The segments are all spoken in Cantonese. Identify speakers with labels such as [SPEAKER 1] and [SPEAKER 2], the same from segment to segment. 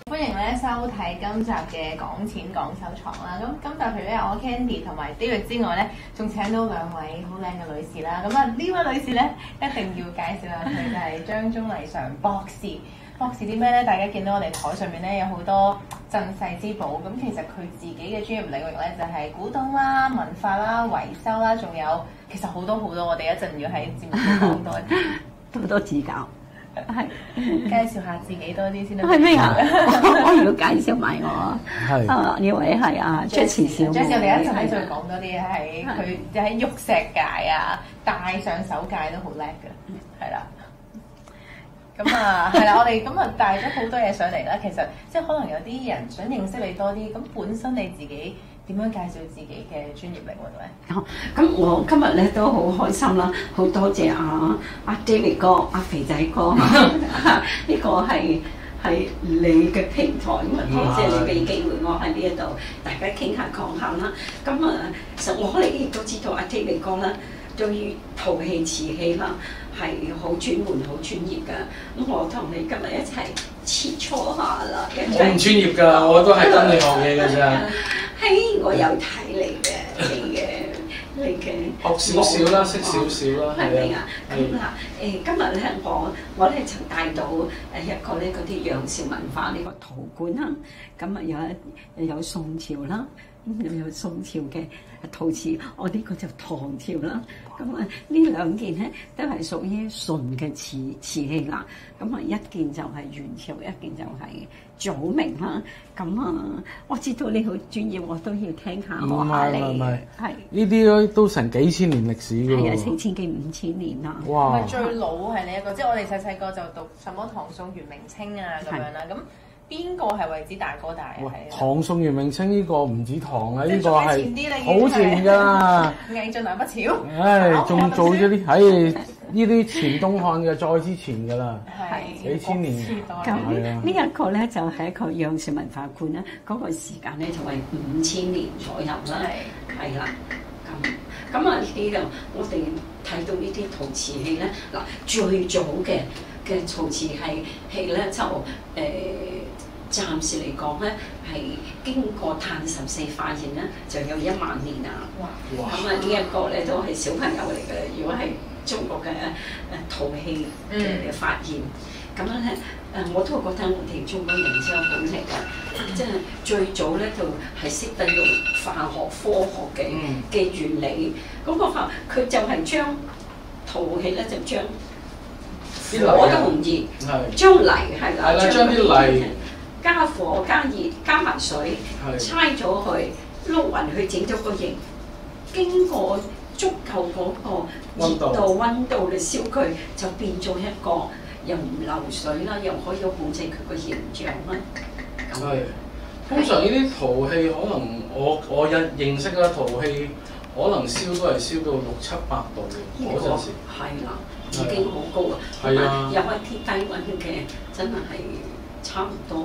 [SPEAKER 1] 歡迎咧收睇今集嘅講錢講收藏啦。咁今集除咗有我 Candy 同埋 David 之外咧，仲請到兩位好靚嘅女士啦。咁啊呢位女士咧一定要介紹下佢，就係張鍾麗嫦博士。博士啲咩咧？大家見到我哋台上面咧有好多鎮世之寶。咁其實佢自己嘅專業領域咧就係古董啦、文化啦、維修啦，仲有其實好多。我哋一陣要喺節目度講多啲，
[SPEAKER 2] 多多指教。係
[SPEAKER 1] 介紹下自己多啲先啦。
[SPEAKER 2] 係咩啊？我要介紹埋我。
[SPEAKER 3] 係
[SPEAKER 2] 啊，呢位係啊 Jessie 小妹。
[SPEAKER 1] Jessie 我哋一陣再講多啲喺佢喺玉石界啊、戴上手界都好叻嘅，係啦。咁啊，係啦，我哋咁啊帶咗好多嘢上嚟啦。其實即係可能有啲人想認識你多啲，咁本身你自己點樣介紹自己嘅專業領域咧？
[SPEAKER 2] 咁我今日咧都好開心啦，好多謝阿 David 哥、阿肥仔哥，呢個係你嘅平台，咁啊多謝你俾機會我喺呢一度，大家傾下講下啦。咁啊，其實我哋亦都知道阿 David 哥啦，對於陶器瓷器啦係好專門、好專業㗎。咁我同你今日一齊切磋下啦。
[SPEAKER 3] 我唔專業㗎，我都係跟你學嘢㗎咋。
[SPEAKER 2] 嘿，我有睇你嘅，你嘅
[SPEAKER 3] 學少少啦，識少少啦，
[SPEAKER 2] 係咪啊？咁
[SPEAKER 3] 係
[SPEAKER 2] 嗱，今日咧我咧曾帶到一個咧嗰啲楊氏文化呢個陶罐啦，咁啊有宋朝啦，咁又有宋朝嘅陶瓷，我呢個就唐朝啦。咁啊呢兩件咧都係屬於純嘅瓷器啦。咁啊一件就係元朝，一件就係早明啦。咁啊，我知道你好專業，我都要聽下學下你。係
[SPEAKER 3] 呢啲都成幾千年歷史㗎喎。
[SPEAKER 2] 係啊，4000幾5000年啦。
[SPEAKER 3] 哇！
[SPEAKER 1] 最老係呢一個，即係我哋細個就讀什麼唐宋元明清啊咁樣啦。咁邊個係為之大哥大啊？
[SPEAKER 3] 唐宋元明清呢個唔止唐啊，呢個係
[SPEAKER 1] 好
[SPEAKER 3] 前㗎。
[SPEAKER 1] 魏晉南北朝。
[SPEAKER 3] 唉，仲做咗啲，唉，呢啲前東漢嘅再之前㗎啦，幾千年。
[SPEAKER 2] 咁呢一個咧就係一個楊氏文化館啦，嗰個時間咧就係5000年左右啦，係啦。咁啊呢啲就我哋睇到呢啲陶瓷器咧，嗱最早嘅陶瓷器咧就暫時嚟講咧係經過碳14化驗咧就有1萬年啦。咁啊呢一個咧都係小朋友嚟嘅，如果係中國嘅陶器嘅發現，咁樣咧我都覺得我哋中國人真係好叻㗎，即係最早咧就係識得用化學科學嘅原理，嗰個佢就係將陶器咧就將火都唔熱，將泥係啦，
[SPEAKER 3] 將啲泥
[SPEAKER 2] 加火加熱加埋水，猜咗佢碌勻去整咗個形，經過足夠嗰個溫度嚟燒佢，就變咗一個又唔流水啦，又可以控制佢個形象啦。
[SPEAKER 3] 係，通常呢啲陶器可能我認識啦，陶器可能燒都係燒到600-700度嘅嗰陣時。係啦，已經好高啊。係啊，有一啲低溫嘅真係差唔多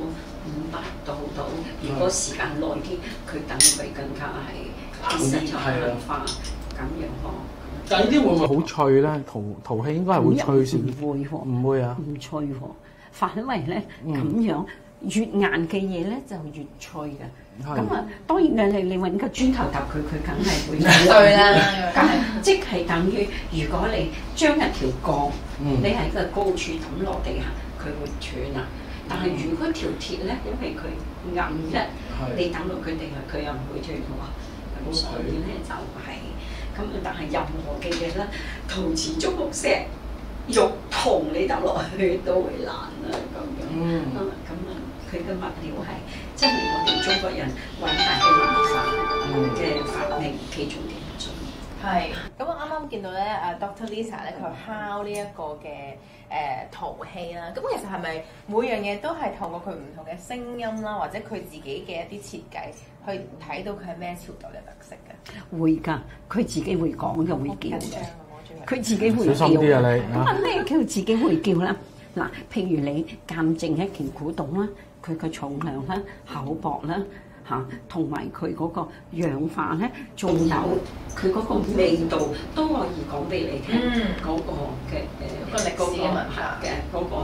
[SPEAKER 3] 500度到。如果時間耐啲，佢等佢更加係變成氧化咁樣咯。 但係呢啲會唔會好脆咧？陶器應該係會脆先。
[SPEAKER 2] 唔會喎，
[SPEAKER 3] 唔會啊？
[SPEAKER 2] 唔脆喎，反為咧咁樣越硬嘅嘢咧就越脆嘅。咁啊，當然你揾個磚頭揼佢，佢梗係會
[SPEAKER 1] 碎啦。
[SPEAKER 2] 咁即係等於如果你將一條鋼，你喺個高處抌落地下，佢會斷啊。但係如果條鐵咧，因為佢硬咧，你抌落佢地下，佢又唔會斷喎。咁所以咧就係咁。但係任何嘅嘢咧，陶瓷、竹木、石、玉、銅，你抌落去都會爛啦咁樣。咁啊，佢嘅物料係真係我哋中國人偉大嘅文化嘅發明其中嘅一種。
[SPEAKER 1] 係，咁我啱啱見到咧，Dr. Lisa 咧，佢敲呢一個嘅陶器啦。咁其實係咪每樣嘢都係透過佢唔同嘅聲音啦，或者佢自己嘅一啲設計，去睇到佢係咩朝代嘅特色嘅？會㗎，佢自己會講嘅，會叫嘅。佢自己會叫。小心啲啊你！咁咩叫自己會叫啦？嗱，譬如你鑑證一件古董啦，佢嘅重量啦、厚薄啦。同埋佢嗰個氧化咧，仲有佢嗰個味道都可以講俾你聽。嗰個嘅歷史文化嘅嗰個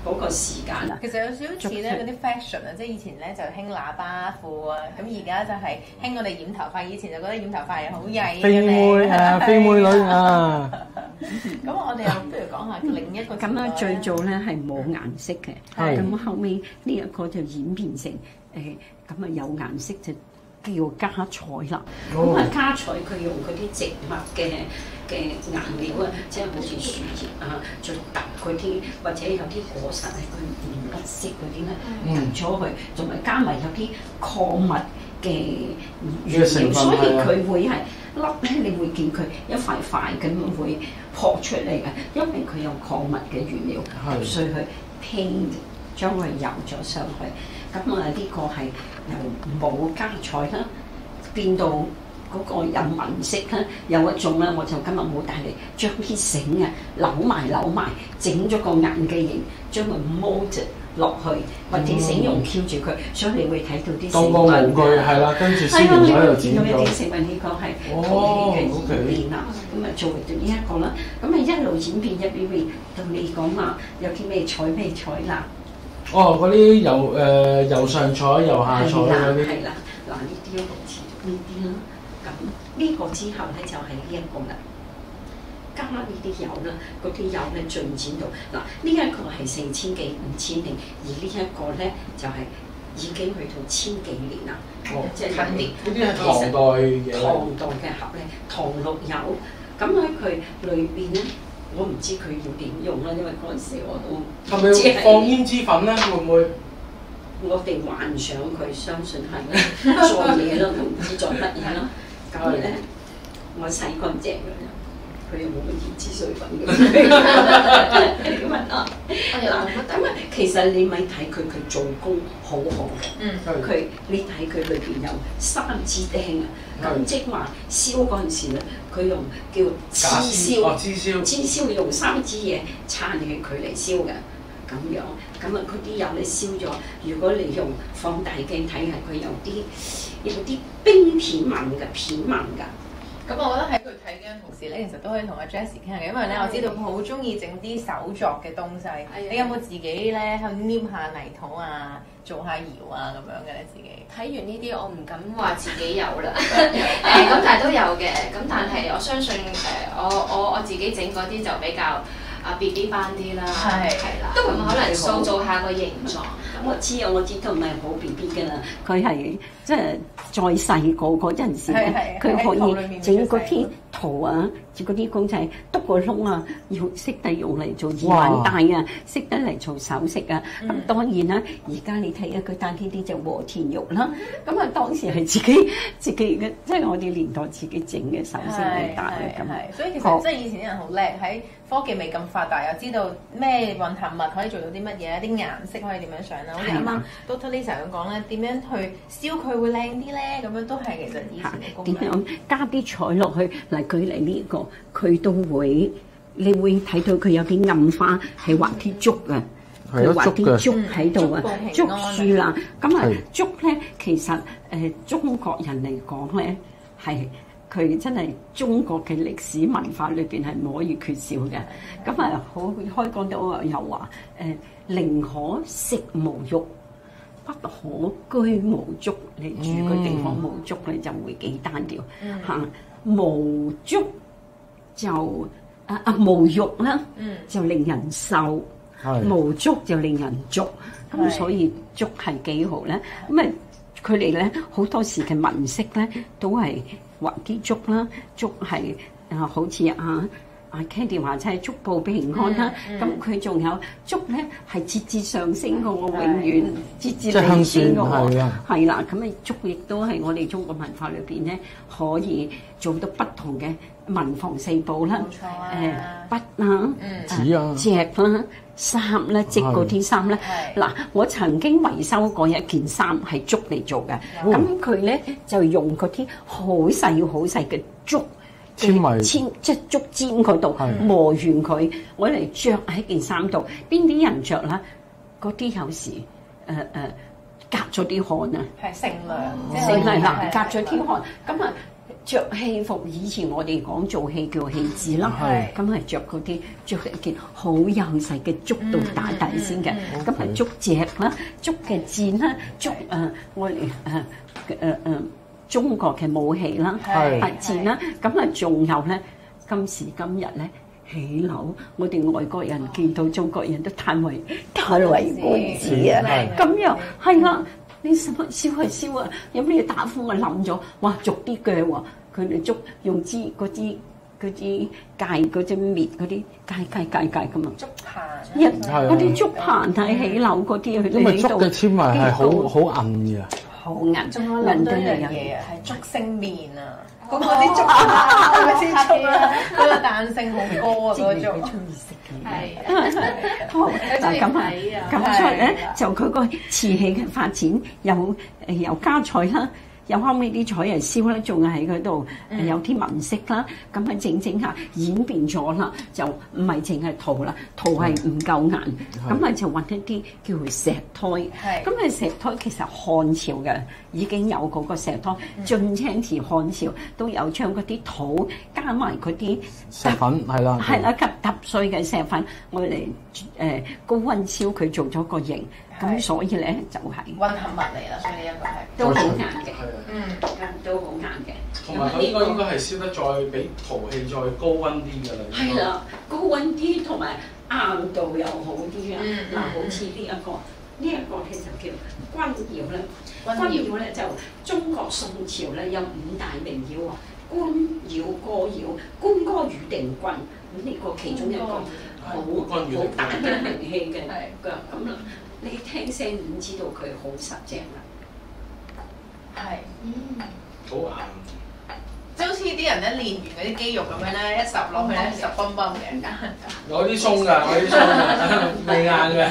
[SPEAKER 2] 嗰個時間啊。
[SPEAKER 1] 其實有少少似咧嗰啲 fashion 啊，即係以前咧就興喇叭褲啊，咁而家就係興我哋染頭髮，以前就覺得染頭髮係好曳嘅
[SPEAKER 4] 飛妹啊，飛妹女啊。
[SPEAKER 1] 咁我哋又不如講下另一個。
[SPEAKER 2] 咁啊，最早咧係冇顏色嘅，咁後尾呢一個就演變成咁啊有顏色就叫家彩啦。咁啊家彩佢用嗰啲植物嘅顏料啊，即係好似樹葉啊，再突嗰啲或者有啲果實係佢唔甩色嗰啲咧，突咗佢，仲埋加埋有啲礦物嘅原料，所以佢會係粒咧，你會見佢一塊塊咁會撲出嚟嘅，因為佢有礦物嘅原料，所以佢 paint 將佢油咗上去。咁啊呢個係由冇家彩啦變到嗰個有紋色啦，有一種咧我就今日冇帶嚟，將啲繩啊扭埋，整咗個眼嘅形，將佢 mold 落去，或者繩用翹住佢，所以你會睇到啲成分。
[SPEAKER 4] 當個模具係啦，跟住先用喺度剪咗。
[SPEAKER 2] 有啲成分呢個係陶器嘅演變啦，咁啊做到呢一個啦，咁啊一路演變到你講話有啲咩彩啦。
[SPEAKER 4] 哦，嗰啲由上彩、由下彩嗰啲。
[SPEAKER 2] 係啦，嗱呢啲好似呢啲啦，咁呢個之後咧就係呢一個啦。加呢啲油啦，嗰啲油咧進展到嗱，呢一個係4000幾5000年，而呢一個咧就係已經去到1000幾年啦。即係近年。
[SPEAKER 4] 呢啲係唐代嘢。
[SPEAKER 2] 唐代嘅盒咧，唐綠油，咁喺佢裏邊咧，我唔知佢要點用啦，因為嗰陣時我都
[SPEAKER 4] 係咪放胭脂粉咧？會唔會？
[SPEAKER 2] 我哋幻想佢，相信係啦，做嘢咯，都唔知做乜嘢啦。咁咧，我洗乾淨佢。佢又冇乜胭脂水分嘅，咁啊，咁啊，其實你咪睇佢做工好好嘅，佢你睇佢裏邊有3支釘啊，咁即係話燒嗰陣時咧，佢用叫支燒用3支嘢撐住佢嚟燒嘅，咁樣，咁啊嗰啲油你燒咗，如果你用放大鏡睇下，佢有啲冰片紋嘅片紋㗎。
[SPEAKER 1] 咁我覺得喺佢睇嘅同時咧，其實都可以同阿 Jessie 傾下嘅，因為咧我知道佢好中意整啲手作嘅東西。你有冇自己咧去黏下泥土啊，做下窯啊咁樣嘅咧？自己
[SPEAKER 5] 睇完呢啲，我唔敢話自己有啦。咁但係都有嘅。咁但係我相信我自己整嗰啲就比較BB 班啲啦，係啦，咁可能塑造下個形狀。
[SPEAKER 2] 我知道唔係好 BB 㗎啦，佢係即係再細個嗰陣時咧，佢可以整嗰啲圖啊，嗰啲公仔篤個窿啊，要識得用嚟做耳環帶啊，識得嚟做首飾啊。咁當然啦，而家你睇下佢戴呢啲就和田玉啦。咁啊當時係自己嘅，即係我哋年代自己整嘅首飾嚟戴嘅咁。
[SPEAKER 1] 所以其實即係以前啲人好叻，喺科技未咁發達，又知道咩混合物可以做到啲乜嘢，啲顏色可以點樣上啦。好似啱啱 Dr. Lisa 咁講咧，點樣去燒佢會靚啲咧？咁樣都係其實以前嘅功能。
[SPEAKER 2] 點樣加啲彩落去嚟舉例呢個，佢都會，你會睇到佢有啲暗花係畫啲竹嘅，佢畫啲竹喺度啊，竹樹啦。咁啊竹咧，其實中國人嚟講咧係。佢真係中國嘅歷史文化裏邊係唔可以缺少嘅。咁啊，好開講到又話寧可食無肉，不可居無竹。你住嘅地方冇竹咧，就會幾單調嚇。無竹就無肉啦，就令人瘦；無竹就令人俗。咁所以竹係幾好咧。咁啊，佢哋咧好多時嘅紋飾咧都係。畫啲竹啦，竹係好似阿 Candy 話齋竹報平安啦，咁佢仲有竹咧係節節上升嘅喎，永遠節節上升嘅喎，係啦，咁啊竹亦都係我哋中國文化裏邊咧可以做到不同嘅文房四寶啦，筆啦、紙啊、隻啦、衫啦、織嗰啲衫啦。嗱，我曾經維修過一件衫係竹嚟做嘅，咁佢咧就用嗰啲好細嘅竹。纖即係竹尖嗰度磨完佢，我嚟着喺件衫度。邊啲人着啦？嗰啲有時隔咗啲汗啊，
[SPEAKER 1] 係乘涼，
[SPEAKER 2] 係啦，隔咗啲汗。咁啊， 着戲服，以前我哋講做戲叫戲子啦，咁係着嗰啲着一件好幼細嘅竹到打底先嘅，咁係竹席啦、竹嘅箭啦、竹我哋中國嘅武器啦、箭啦，咁啊仲有咧，今時今日咧起樓，我哋外國人見到中國人都嘆為觀止啊，咁又係啦。你燒係燒啊！有咩打風啊冧咗，哇！逐啲鋸喎，佢哋捉用支嗰支戒嗰隻滅嗰啲戒咁啊！
[SPEAKER 1] 竹棚，
[SPEAKER 2] 嗰啲竹棚睇起樓嗰啲，佢
[SPEAKER 4] 因為竹嘅纖維係好韌嘅，
[SPEAKER 2] 好韌，
[SPEAKER 1] 仲有諗到一樣嘢係竹升麵啊！嗰啲竹啊，係咪先竹啊？嗰個彈性好高啊！嗰個竹。中意食嘅。係。
[SPEAKER 2] 好嗱咁所以咧就佢個瓷器嘅發展有家彩啦。有後尾啲彩係燒咧，仲係喺嗰度有啲紋飾啦，咁係整下演變咗啦，就唔係淨係陶啦，陶係唔夠硬，咁啊就揾一啲叫做石胎，咁啊石胎其實漢朝嘅已經有嗰個石胎，晉清時漢朝都有將嗰啲土加埋嗰啲
[SPEAKER 4] 石粉係啦，
[SPEAKER 2] 揼碎嘅石粉，我嚟高溫燒佢做咗個形。咁所以咧就係
[SPEAKER 1] 混合物嚟啦，所以呢一個係
[SPEAKER 2] 都好硬嘅，都好硬嘅。
[SPEAKER 3] 同埋佢呢個應該係燒得再比陶器再高溫啲㗎啦。
[SPEAKER 2] 係啦，高溫啲同埋硬度又好啲啊！嗱，好似呢一個其實叫官窯咧，官窯咧就中國宋朝咧有五大名窯啊，官窯、歌窯、官歌與定軍，咁呢個其中一個好大嘅名氣嘅咁啦。你聽聲已經知道佢好實淨啦，
[SPEAKER 1] 係，
[SPEAKER 3] 好硬，
[SPEAKER 1] 即係好似啲人咧練完嗰啲肌肉咁樣咧，一揼落去咧實崩崩嘅，
[SPEAKER 3] 有啲鬆㗎，未硬嘅，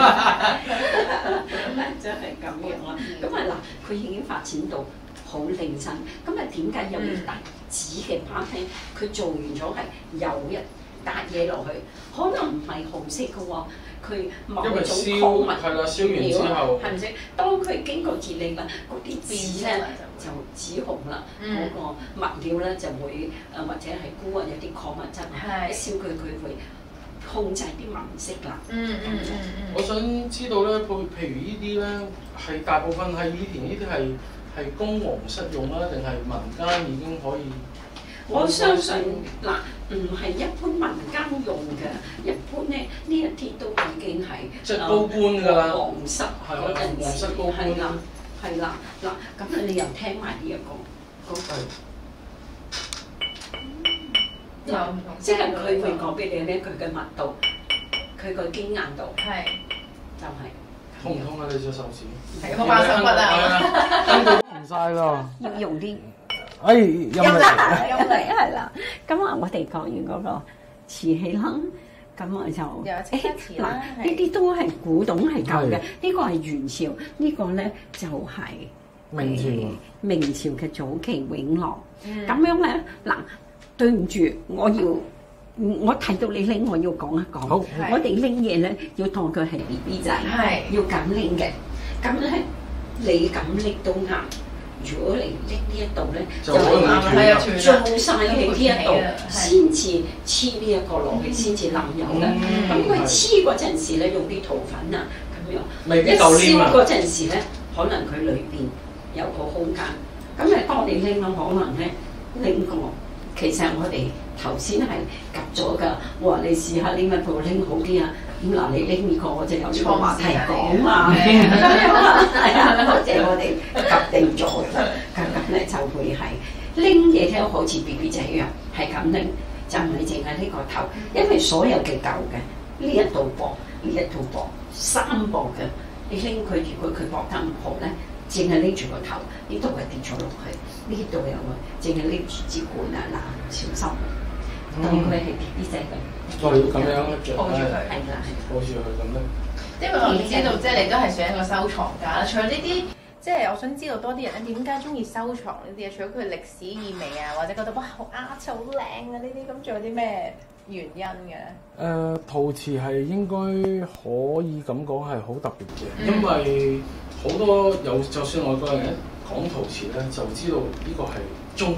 [SPEAKER 2] 真係咁樣啦。咁啊嗱，佢已經發展到好靚身，咁啊點解有啲大紙嘅把咧？佢做完咗係有一笪嘢落去，可能唔係紅色嘅喎。佢某種礦物
[SPEAKER 3] 係啦，燒完之後
[SPEAKER 2] 係唔識？當佢經過熱力啦，嗰啲紙咧就紫紅啦，嗰個物料咧就會或者係鈷啊有啲礦物質，一燒佢會控制啲紋飾啦。
[SPEAKER 3] 我想知道咧，譬如呢啲咧係大部分係以前呢啲係公皇室用啦，定係民間已經可以？
[SPEAKER 2] 我相信嗱，唔係一般民間用嘅，一般咧呢一啲都已經係
[SPEAKER 3] 即係高官㗎啦，
[SPEAKER 2] 皇室嗰陣時
[SPEAKER 3] 皇室高官
[SPEAKER 2] 係啦嗱，咁你又聽埋呢一個即係佢會講俾你咧，佢嘅密度，佢個堅硬度
[SPEAKER 1] 係
[SPEAKER 2] 就係
[SPEAKER 3] 痛唔痛啊？你隻手指
[SPEAKER 1] 係冇辦法啊，
[SPEAKER 4] 唔晒㗎，
[SPEAKER 2] 要用啲。
[SPEAKER 4] 陰嚟
[SPEAKER 2] 係啦，咁啊，我哋講完嗰個瓷器啦，咁啊就
[SPEAKER 1] 嗱，
[SPEAKER 2] 呢啲都係古董係舊嘅，呢個係元朝，呢個咧就係明朝嘅早期永樂，咁樣咧嗱，對唔住，我睇到你拎，我要講一講，我哋拎嘢咧要當佢係 BB 仔，要咁拎嘅，咁咧你咁拎都啱。如果你拎呢一度咧，就係做晒喺呢一度，先至黐呢一個落去，先至淋油嘅。咁佢黐嗰陣時咧，用啲塗粉啊咁樣。一燒嗰陣時咧，可能佢裏邊有個空間。咁誒，當你拎咗，可能咧拎過。其實我哋頭先係夾咗㗎。我話你試下拎一部拎好啲啊！咁嗱，你拎呢個我就有呢個話題講啊，係啊，多謝我哋夾定咗㗎。咁咧就會係拎嘢咧，好似 BB 仔一樣，係咁拎，就唔係淨係呢個頭，因為所有嘅舊嘅呢一度薄，呢一度薄，三薄嘅，你拎佢，如果佢薄得唔好咧，淨係拎住個頭，呢度係跌咗落去，呢度有啊，淨係拎住支管啊，嗱，小心，當佢係 BB 仔咁。
[SPEAKER 3] 我要咁樣
[SPEAKER 1] 抱住佢，
[SPEAKER 3] 係啦，抱住佢咁咧。
[SPEAKER 1] 因為我哋知道，即係你都係算一個收藏家啦。除咗呢啲，即係我想知道多啲人咧點解中意收藏呢啲嘢？除咗佢歷史意味啊，或者覺得哇好啱、好靚啊呢啲，咁仲有啲咩原因嘅？
[SPEAKER 4] 陶瓷係應該可以咁講係好特別嘅，
[SPEAKER 3] 因為好多就算外國人講陶瓷咧，就知道呢個係中國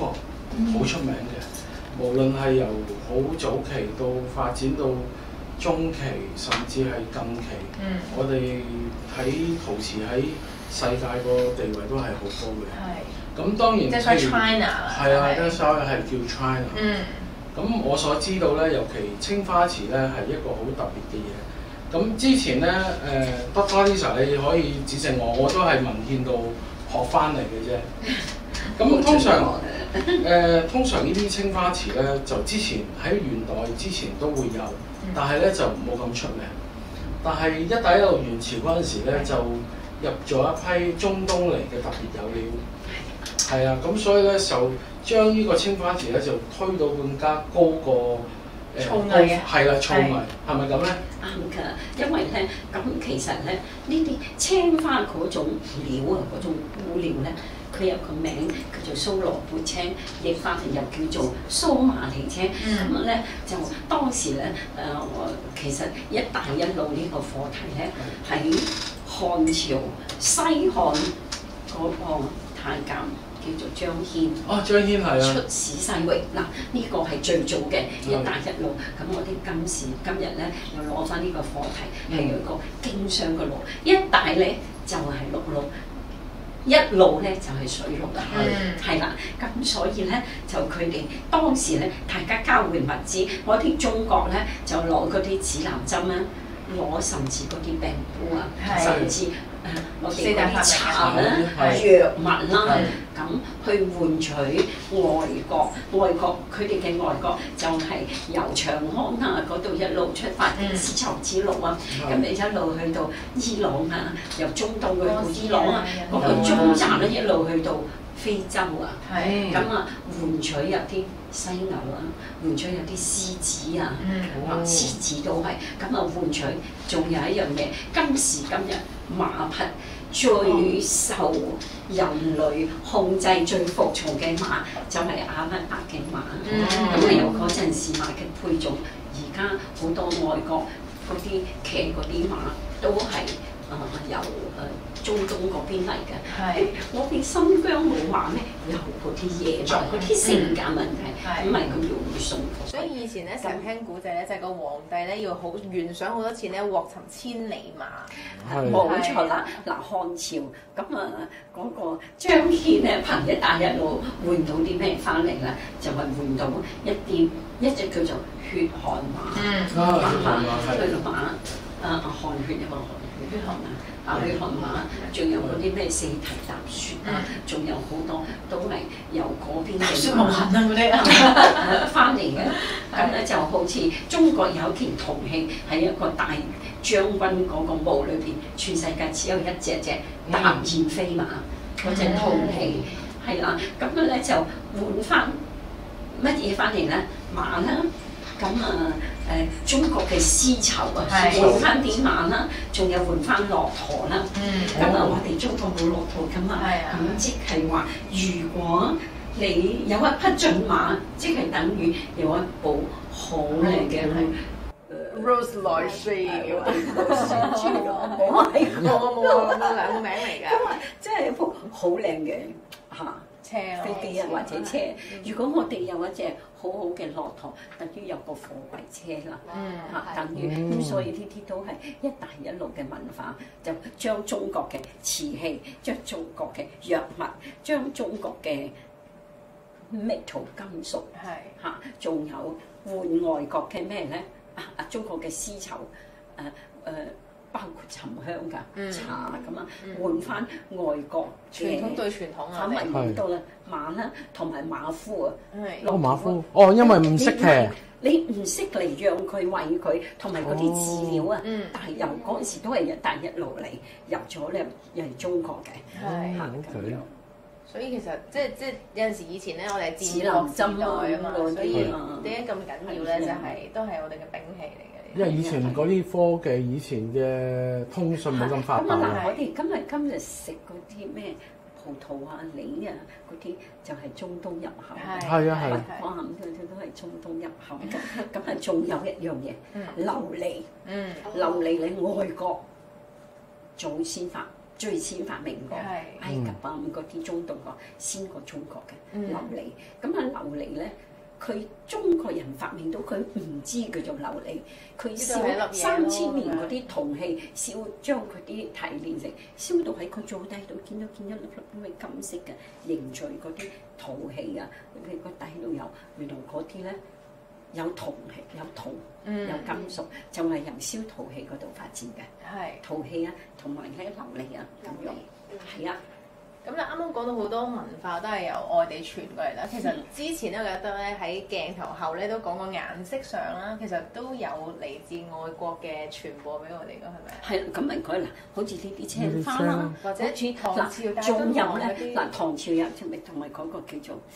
[SPEAKER 3] 好出名嘅。無論係由好早期到發展到中期，甚至係近期，我哋睇陶瓷喺世界個地位都係好高嘅。咁當然，
[SPEAKER 1] 即係 China
[SPEAKER 3] 係啊，即係所謂係叫 China。咁我所知道咧，尤其青花瓷咧係一個好特別嘅嘢。咁之前咧，Dr. Lisa 你可以指正我都係文獻度學翻嚟嘅啫。咁通常呢啲青花瓷咧，就之前喺元代之前都會有，但係咧就冇咁出名。但係一帶一路元朝嗰陣時咧，就入咗一批中東嚟嘅特別有料。係啊，咁所以咧就將呢個青花瓷咧就推到更加高過
[SPEAKER 1] 造詣
[SPEAKER 3] 係啦，造詣係咪咁咧？
[SPEAKER 2] 啱㗎，因為咧咁其實咧呢啲青花嗰種料啊，嗰種布料咧，佢有個名叫做蘇羅貝青，譯翻嚟又叫做蘇馬利青。咁咧就當時咧其實一帶一路呢個課題咧喺漢朝西漢嗰個太監。叫做張騫，
[SPEAKER 3] 張騫係啊，
[SPEAKER 2] 出使西域嗱，呢個係最早嘅一帶一路。咁我哋今日咧又攞翻呢個課題，係有一個經商嘅路，一帶咧就係陸路，一路咧就係水路啦，係啦。咁所以咧就佢哋當時咧大家交換物資，我哋中國咧就攞嗰啲指南針啦，攞甚至嗰啲病煲啊，甚至我哋嗰啲茶啦、藥物啦，咁去換取外國佢哋嘅外國就係由長安啊嗰度一路出發嘅絲綢之路啊，咁你一路去到伊朗啊，由中東去到伊朗啊，嗰個中站咧一路去到非洲啊，咁啊換取有啲犀牛啊，換取有啲獅子啊，獅子都係，咁啊換取仲有一樣嘢，今時今日馬匹最受人類控制、最服從嘅馬就係阿拉伯嘅馬，咁啊由嗰陣時馬嘅配種，而家好多外國嗰啲騎嗰啲馬都係由中東嗰邊嚟嘅。我哋新疆冇馬咩？有嗰啲野馬，嗰啲性格問題，唔係咁容易送貨。
[SPEAKER 1] 所以以前咧成日聽古仔咧，就係個皇帝咧要好懸賞好多錢咧，獲尋千里馬。
[SPEAKER 2] 冇錯啦！嗱，漢朝咁啊，嗰個張騫咧憑一帶一路換到啲咩翻嚟咧？就係換到一隻叫做血汗馬。佢個馬汗血有個血汗馬。血汗馬，仲有嗰啲咩四蹄踏雪啊，仲有好多都係由嗰邊嘅
[SPEAKER 1] 雪無痕啊嗰啲
[SPEAKER 2] 翻嚟嘅。咁咧就好似中國有件銅器，係一個大將軍嗰個墓裏邊，全世界只有一隻答燕飛馬嗰隻銅器，係啦。咁樣咧就換翻乜嘢翻嚟咧？馬啦。咁中國嘅絲綢啊，換翻啲馬啦，仲有換翻駱駝啦。咁我哋中國冇駱駝㗎嘛，咁即係話，如果你有一匹駿馬，即係等於有一部好靚嘅
[SPEAKER 1] Rose 來水咁冇兩個名嚟㗎，
[SPEAKER 2] 即係一部好靚嘅車飛機啊或者車。如果我哋有一隻好好嘅駱駝，等於有個貨櫃車啦，等於咁，所以呢啲都係一帶一路嘅文化，就將中國嘅瓷器、將中國嘅藥物、將中國嘅 metal 金屬仲有換外國嘅咩咧？中國嘅絲綢包括沉香㗎、茶咁啊，換翻外國
[SPEAKER 1] 傳統對傳統啊，
[SPEAKER 2] 反為好多啦，馬啦同埋馬夫啊，
[SPEAKER 4] 馬夫因為唔識騎，
[SPEAKER 2] 你唔識嚟讓佢餵佢，同埋嗰啲飼料啊，但係由嗰陣時都係一帶一路嚟入咗咧，又係中國嘅，咁樣。
[SPEAKER 1] 所以其實即係有陣時以前咧，我哋係戰國時代啊嘛，所以點解咁緊要咧？就係都係我哋嘅兵器嚟嘅。
[SPEAKER 4] 因為以前嗰啲科技，以前嘅通訊冇咁發達。
[SPEAKER 2] 我哋今日食嗰啲咩葡萄啊、梨啊嗰啲，就係中東入口。
[SPEAKER 4] 係啊係。
[SPEAKER 2] 哇！咁佢哋都係中東入口。咁啊，仲有一樣嘢，琉璃。琉璃你外國早先發最先發明過，埃及啊嗰啲中東國先過中國嘅琉璃。咁啊琉璃咧，佢中國人發明到佢唔知叫做琉璃，佢燒3000年嗰啲銅器，燒將佢啲提煉成燒到喺佢灶底度，見到一粒粒咁嘅金色嘅凝聚嗰啲陶器啊，佢個底度有原來嗰啲咧。有銅器，有銅，有金屬，就係由燒陶器嗰度發展嘅。係陶器啊，同埋咧琉璃啊咁樣。係啊。
[SPEAKER 1] 咁你啱啱講到好多文化都係由外地傳過嚟啦。其實之前咧，我覺得咧喺鏡頭後咧都講過顏色上啦，其實都有嚟自外國嘅傳播俾我哋㗎，係咪？
[SPEAKER 2] 係咁唔該嗱，好似呢啲青花啦，
[SPEAKER 1] 或者唐朝，
[SPEAKER 2] 仲有咧嗱，唐朝有同埋嗰個叫做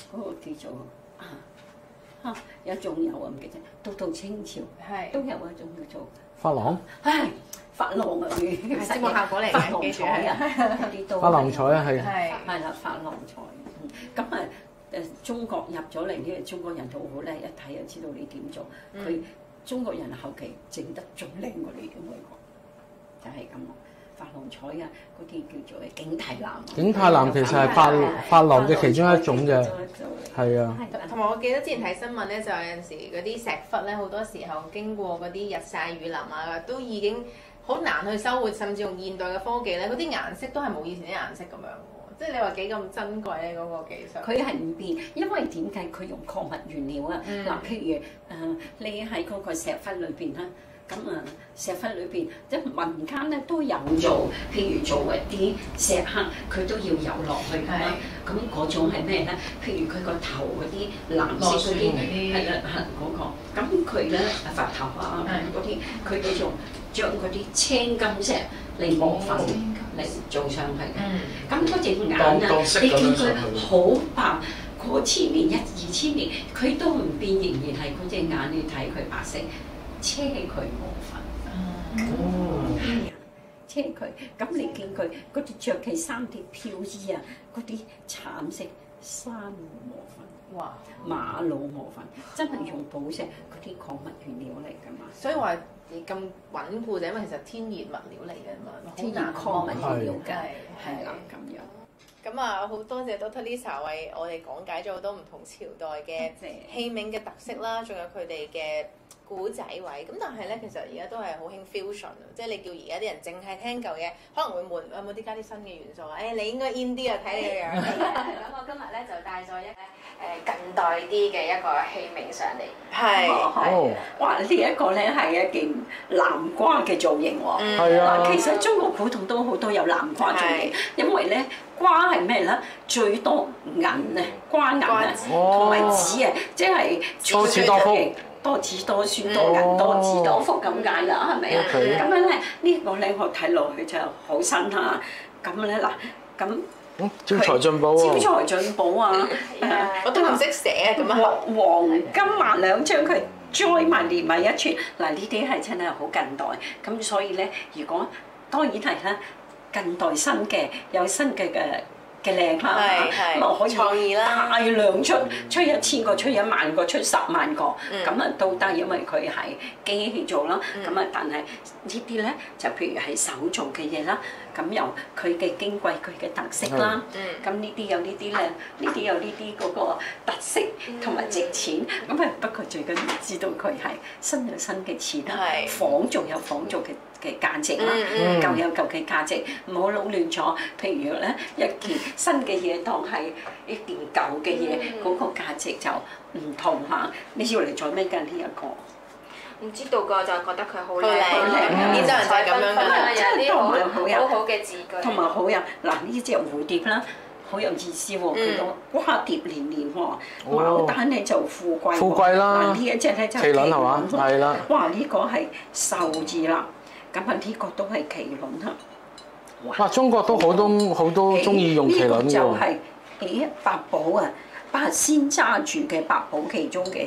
[SPEAKER 2] 有仲有啊，唔記得，到清朝都有一種叫做
[SPEAKER 4] 珐琅，
[SPEAKER 2] 珐琅啊，
[SPEAKER 1] 係節目效果嚟嘅，記住係
[SPEAKER 2] 啲都
[SPEAKER 4] 珐琅彩啊，係
[SPEAKER 2] 啦，珐琅彩。咁啊中國入咗嚟呢，中國人好好咧，一睇就知道你點做。佢中國人後期整得仲靚過你嘅外國，就係咁咯。珐琅彩啊，嗰啲叫做景泰藍。
[SPEAKER 4] 景泰藍其實係珐琅嘅其中一種嘅，係啊。
[SPEAKER 1] 同埋我記得之前睇新聞咧，就有陣時嗰啲石窟咧，好多時候經過嗰啲日曬雨淋啊，都已經好難去收活，甚至用現代嘅科技咧，嗰啲顏色都係冇以前啲顏色咁樣喎。即係你話幾咁珍貴咧嗰個技術？
[SPEAKER 2] 佢係唔變，因為點解佢用礦物原料啊？嗱，譬如你喺嗰個石窟裏邊啦。咁啊，石窟裏邊即係民間咧都有做，譬如做一啲石刻，佢都要有落去㗎嘛。咁嗰種係咩咧？譬如佢個頭嗰啲藍色嗰啲，係啦，嗰個。咁佢咧佛頭啊嗰啲，佢哋仲將嗰啲青金石嚟磨粉嚟做上去嘅。咁嗰隻眼啊，你見佢好白，過千年2000年，佢都唔變，仍然係嗰隻眼，你睇佢白色。車佢磨粉，係啊，車佢。咁你見佢嗰啲着嘅衫啲飄衣啊，嗰啲橙色珊瑚磨粉，哇，瑪瑙磨粉，真係用寶石嗰啲礦物原料嚟㗎嘛。
[SPEAKER 1] 所以話你咁穩固就因為其實天然物料嚟㗎嘛，
[SPEAKER 2] 天然礦物原料㗎，係啦咁樣。
[SPEAKER 1] 咁啊，好多謝 Dr. Lisa 為我哋講解咗好多唔同朝代嘅器皿嘅特色啦，仲有佢哋嘅古仔位。咁但係咧，其實而家都係好興 fusion 啊，即係你叫而家啲人淨係聽舊嘢，可能會悶。有冇啲加啲新嘅元素啊？你應該 in 啲啊，睇你個樣。
[SPEAKER 5] 咁我今日咧就帶咗一近代啲嘅一個器皿上嚟。
[SPEAKER 2] 係。哇！呢一個咧係一件南瓜嘅造型喎。
[SPEAKER 4] 係啊。
[SPEAKER 2] 其實中國古董都好多有南瓜造型，因為咧瓜係咩咧？最多銀啊，瓜銀啊，同埋子啊，即係
[SPEAKER 4] 多子多福。
[SPEAKER 2] 多子多孫多銀多子多福咁解啦，係咪啊？咁樣咧，呢個咧我睇落去就好新嚇。咁咧嗱，咁
[SPEAKER 4] 招財進寶喎！
[SPEAKER 2] 招財進寶啊！
[SPEAKER 1] 我都唔識寫啊，咁啊，
[SPEAKER 2] 黃金萬兩將佢栽埋連埋一串。嗱，呢啲係真係好近代。咁所以咧，如果當然係啦，近代新嘅有新嘅靚啦，咁啊可以大量出1000個、出1萬個、出10萬個，咁啊都得，因為佢係機器做啦。咁啊，但係呢啲咧就譬如係手做嘅嘢啦，咁由佢嘅矜貴、佢嘅特色啦，咁呢啲有呢啲咧，呢啲有呢啲嗰個特色同埋值錢。咁啊不過最緊要知道佢係新有新嘅錢啦，仿造有仿造嘅價值啦，舊有舊嘅價值，唔好撈亂咗。譬如咧一件新嘅嘢當係一件舊嘅嘢，嗰個價值就唔同嚇。你要嚟做咩㗎呢一個？
[SPEAKER 5] 唔知道個就覺得佢好靚，
[SPEAKER 1] 呢真係就係咁樣㗎，
[SPEAKER 5] 有啲好好嘅字句，
[SPEAKER 2] 同埋好有嗱呢隻蝴蝶啦。好有意思喎，佢個花蝶連連喎，牡丹咧就富貴，
[SPEAKER 4] 富貴啦。
[SPEAKER 2] 嗱呢一隻咧就
[SPEAKER 4] 麒麟係嘛？係啦。
[SPEAKER 2] 哇！呢個係壽字啦，咁啊呢個都係麒麟啦。
[SPEAKER 4] 哇！中國都好多中意用麒麟喎。
[SPEAKER 2] 呢個就係百寶啊，八仙揸住嘅百寶其中嘅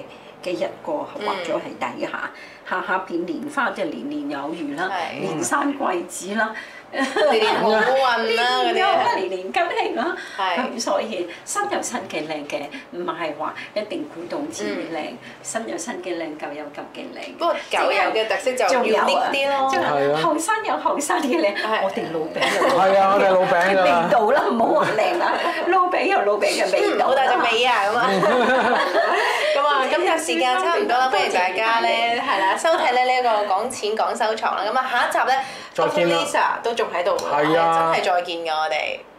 [SPEAKER 2] 嘅一個畫咗喺底下，下邊蓮花就年年有餘啦，連山貴子啦。
[SPEAKER 1] 年年好運啦嗰啲，
[SPEAKER 2] 年年吉慶啦。咁所以新有新嘅靚嘅，唔係話一定古董字靚，新有新嘅靚，舊有舊嘅靚。
[SPEAKER 1] 不過舊有嘅特色就要啲啲咯。
[SPEAKER 2] 係啊，後生有後生嘅靚，我哋老餅又
[SPEAKER 4] 係啊，我哋老餅㗎啦。
[SPEAKER 2] 味道啦，唔好話靚啦，老餅有老餅嘅味道。
[SPEAKER 1] 好大隻尾啊咁啊！咁啊，今日時間差唔多啦，歡迎大家咧係啦收睇咧呢一個講錢講收藏啦。咁啊，下一集咧，Dr. Lisa 都仲喺度㗎，真係再見㗎我哋。